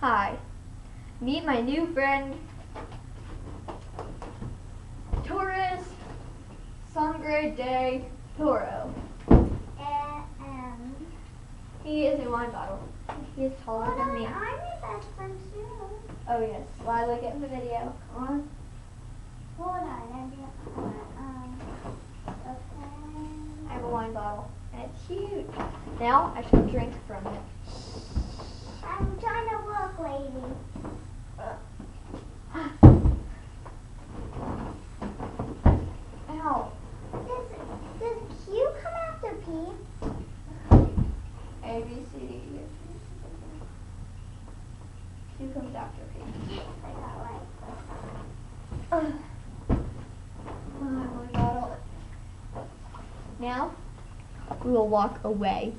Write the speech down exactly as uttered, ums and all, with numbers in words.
Hi. Meet my new friend, Torres, Sangre de Toro. And He is a wine bottle. He is taller hold than on, me. I'm your best friend too. Oh yes, while I look at the video. Come on. Hold on, I'm gonna, um, okay. I have a wine bottle, and it's huge. Now I shall drink from it. I'm trying to look, lady. Ow. Does, does Q come after P? A, B, C, D, E, F, G. Q comes after P. Yes, I got right. Ugh. My wine bottle. Now we will walk away.